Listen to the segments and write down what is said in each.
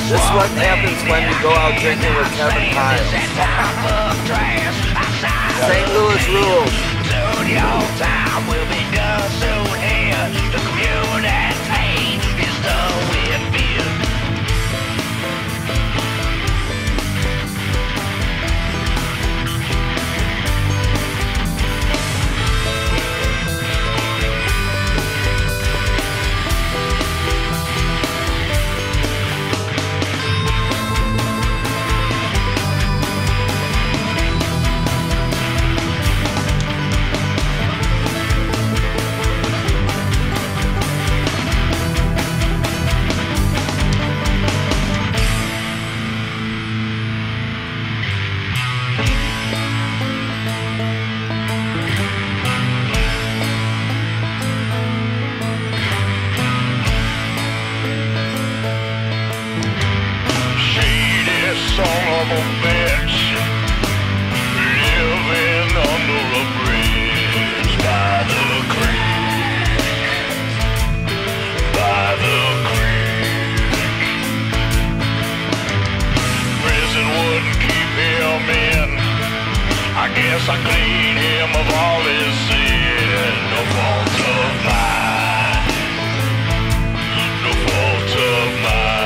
This is what happens when you go out drinking with Kevin Pyle. St. Louis rules. Soon your time will be done soon here. The community is done with fear. Son of a bitch, living under a bridge by the creek, by the creek. Prison wouldn't keep him in. I guess I cleaned him of all his sin. No fault of mine, no fault of mine.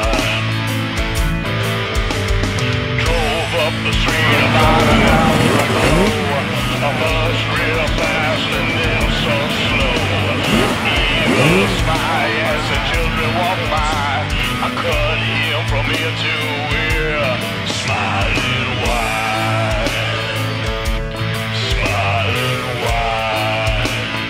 Up the street about an hour ago, a bus real fast and then so slow. Evil spy as the children walk by. I cut him from ear to ear, smiling wide, smiling wide.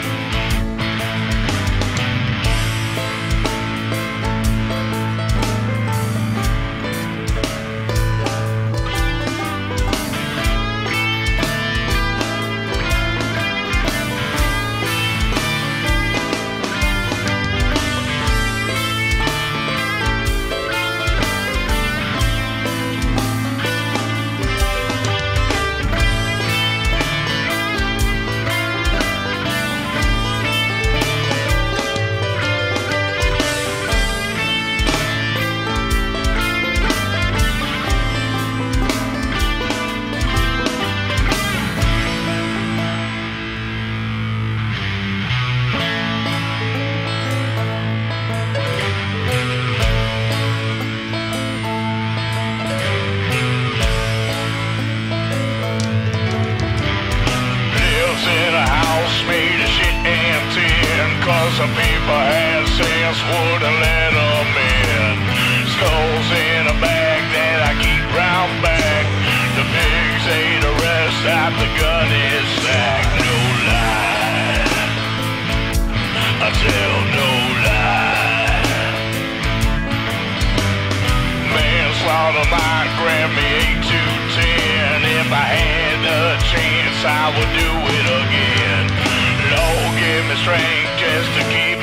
Some people had sense, wouldn't let them in. Skulls in a bag that I keep round back. The pigs ate the rest out, the gun is sacked. No lie, I tell no lie. Manslaughter might grab me 8 to 10. If I had the chance, I would do it again. Lord, give me strength just to keep